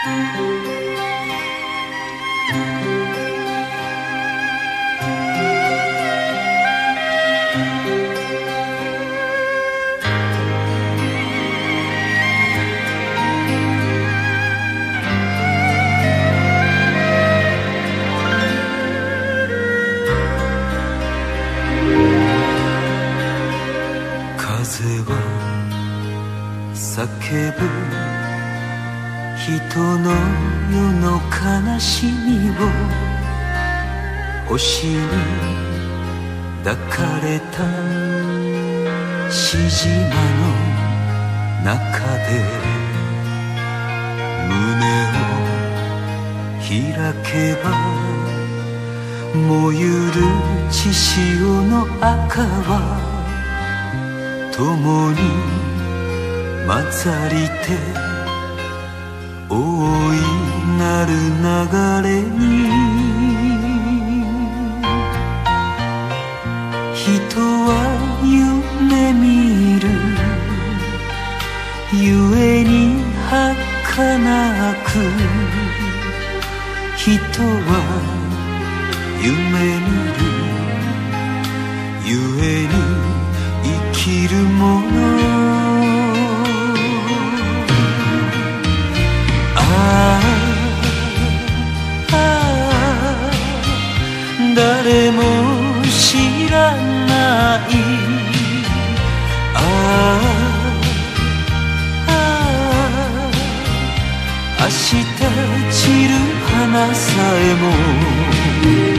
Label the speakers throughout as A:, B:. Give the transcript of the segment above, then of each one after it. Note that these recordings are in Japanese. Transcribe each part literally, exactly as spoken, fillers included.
A: 叫ぶ人の世の悲しみを星に抱かれたしじまの中で胸を開けば燃ゆる血潮の赤は共に混ざりて大いなる流れに人は夢見るゆえに儚く人は夢見るゆえに生きるもの誰も知らないああ明日散る花さえも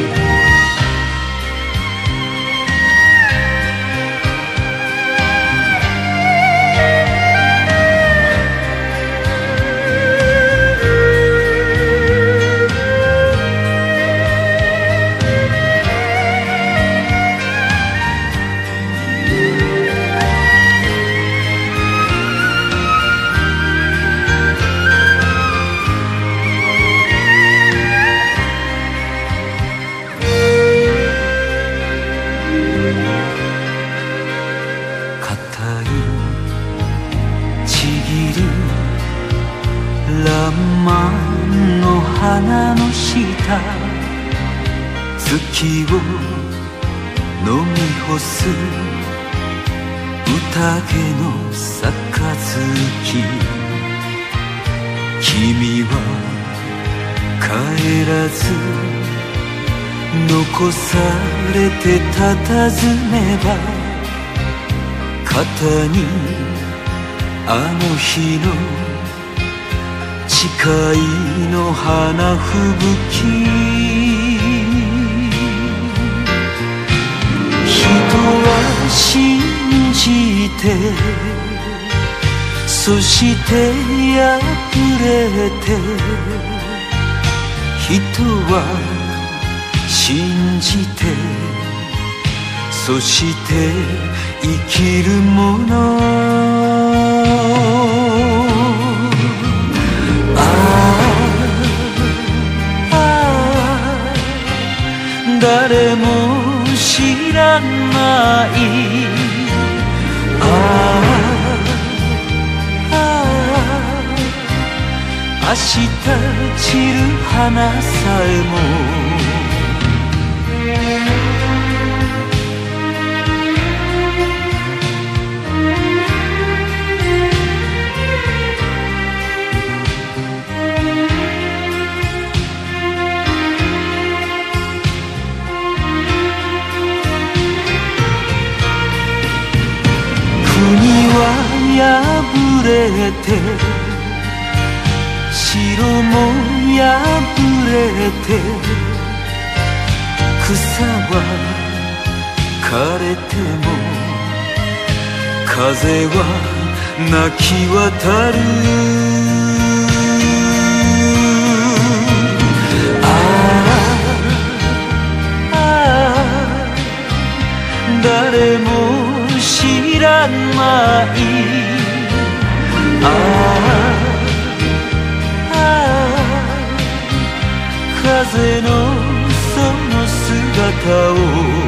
A: 花の下月を飲み干す宴の杯君は帰らず残されて佇めば肩にあの日の誓いの花吹雪人は信じてそして破れて人は信じてそして生きるもの誰も知らないああ明日散る花さえも破れて城も破れて草は枯れても風は泣き渡るああ誰も知らないああ風のその姿を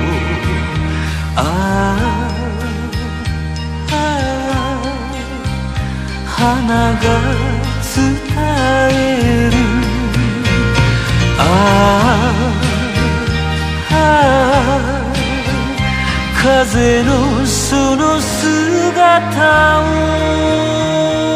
A: ああ花がえる。ああ、風のその姿を